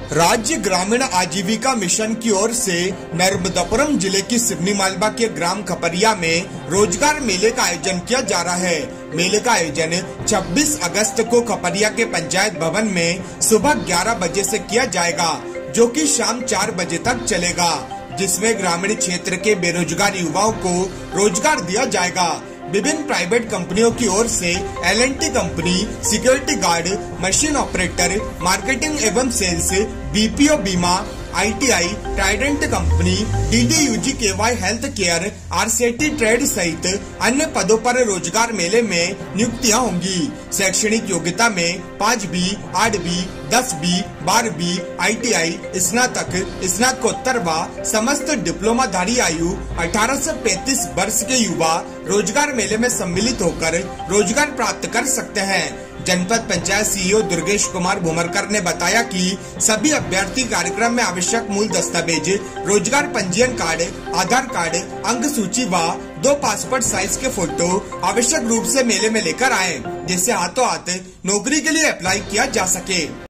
राज्य ग्रामीण आजीविका मिशन की ओर से नर्मदापुरम जिले की सिवनी मालवा के ग्राम खपरिया में रोजगार मेले का आयोजन किया जा रहा है। मेले का आयोजन 26 अगस्त को खपरिया के पंचायत भवन में सुबह 11 बजे से किया जाएगा, जो कि शाम 4 बजे तक चलेगा, जिसमें ग्रामीण क्षेत्र के बेरोजगार युवाओं को रोजगार दिया जाएगा। विभिन्न प्राइवेट कंपनियों की ओर से L&T company, security guard, machine operator, marketing एवं सेल्स, BPO बीमा, ITI, Trident company, DDUGKY health care, RCT trade सहित अन्य पदों पर रोजगार मेले में नियुक्तियां होंगी। शैक्षणिक योग्यता में 5B, 8B, 10B, 12B, ITI, स्नातक, स्नातकोत्तर व समस्त डिप्लोमाधारी आयु 18 से 35 वर्ष के युवा रोजगार मेले में सम्मिलित होकर रोजगार प्राप्त कर सकते हैं। जनपद पंचायत CEO दुर्गेश कुमार भूमरकर ने बताया कि सभी अभ्यर्थी कार्यक्रम में आवश्यक मूल दस्तावेज, रोजगार पंजीयन कार्ड, आधार कार्ड, अंक सूची व 2 पासपोर्ट साइज के फोटो आवश्यक रूप से मेले में लेकर आए, जिससे हाथों हाथ नौकरी के लिए अप्लाई किया जा सके।